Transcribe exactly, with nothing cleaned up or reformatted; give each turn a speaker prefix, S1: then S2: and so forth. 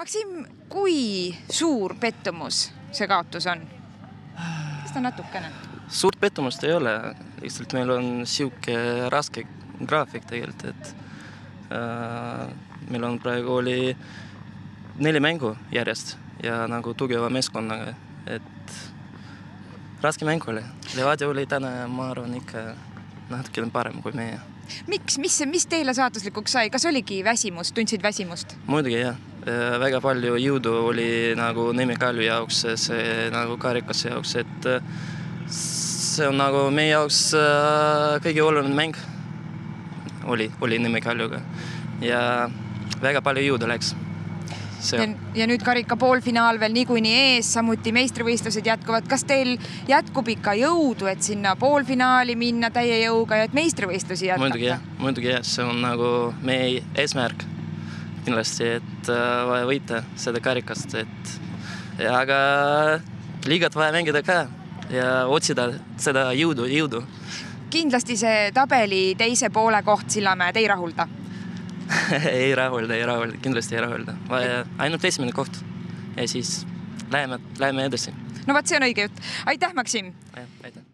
S1: Maksim, kui suur pettumus see kaotus on? Kas ta natukene?
S2: Suurt pettumust ei ole. Lihtsalt meil on siuke raske graafik tegelikult, et äh, meil on praegu oli neli mängu järjest ja nagu tugeva meeskonnaga, et raske mäng oli. Levadia oli täna, ma arvan, ikka natuke parem kui meie.
S1: Miks? Mis, mis teile saatuslikuks sai? Kas oligi väsimust? Tundsid väsimust?
S2: Muidugi jah. Väga palju jõudu oli nagu Nõmme-Kalju jaoks, see nagu karikas jaoks, et see on nagu meie jaoks kõige oluline mäng oli, oli Nõmme-Kaljuga ja väga palju jõudu läks.
S1: Ja, ja nüüd karika poolfinaal veel niikuinii ees, samuti meistrivõistlused jätkuvad. Kas teil jätkub ikka jõudu, et sinna poolfinaali minna täie jõuga ja et meistrivõistlusi jätkata?
S2: Muidugi jah, muidugi jah, see on nagu meie eesmärk kindlasti, et vaja võita seda karikast, et ja aga liigat vaja mängida ka ja otsida seda jõudu, jõudu.
S1: Kindlasti see tabeli teise poole koht Sillamäed ei rahulda?
S2: ei rahulda, ei rahulda, kindlasti ei rahulda. Vaja ainult esimene koht ja siis läheme, läheme edasi.
S1: No vaat see on õige jutt. Aitäh, Maksim!
S2: Ja, aitäh!